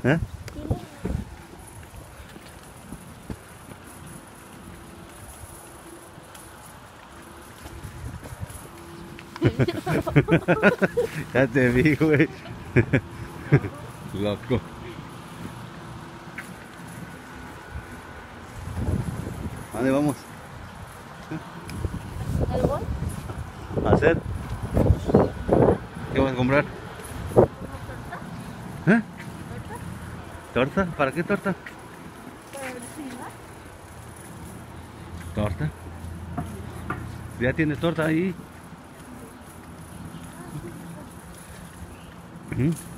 ¿Eh? Ya te vi, güey. Loco. ¿A dónde vamos? ¿El bol? ¿A hacer? ¿Qué vas a comprar? ¿Eh? ¿Torta? ¿Para qué torta? ¿Para el cine? ¿Torta? ¿Ya tienes torta ahí? Ujú.